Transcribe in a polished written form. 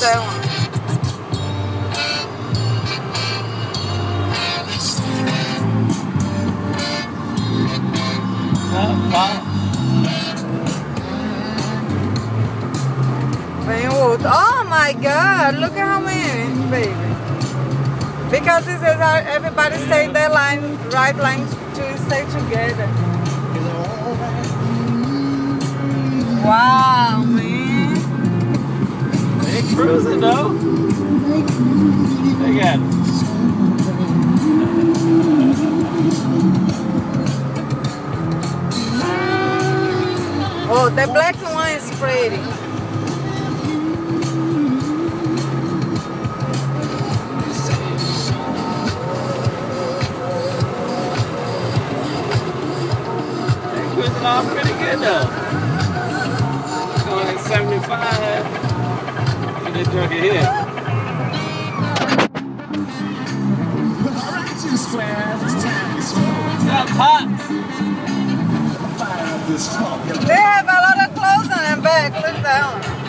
that one. Oh my God, look at how many, baby. Because it says everybody stay in their line, right line to stay together. Wow, man. They cruising though. They got it. Oh, the black one is pretty. Cruising off pretty good though. Going at 75. And they drunk it here. Alright, you squares, it's time to smoke. What's up, Pops? They have a lot of clothes on their back. Look down.